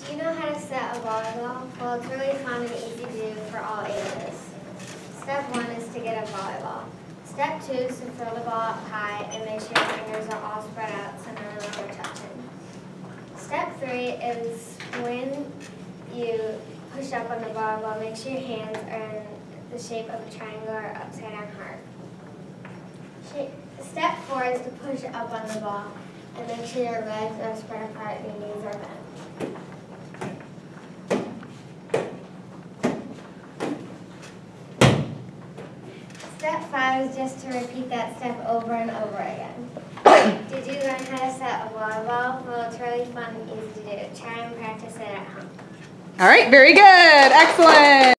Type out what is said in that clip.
Do you know how to set a volleyball? Well, it's really fun and easy to do for all ages. Step 1 is to get a volleyball. Step 2 is to throw the ball up high and make sure your fingers are all spread out so none of them are touching. Step 3 is when you push up on the volleyball, make sure your hands are in the shape of a triangle or upside down heart. Step 4 is to push up on the ball and make sure your legs are spread apart and your knees are bent. Step 5 is just to repeat that step over and over again. Did you learn how to set a volleyball? Well, it's really fun and easy to do. Try and practice it at home. All right, very good. Excellent.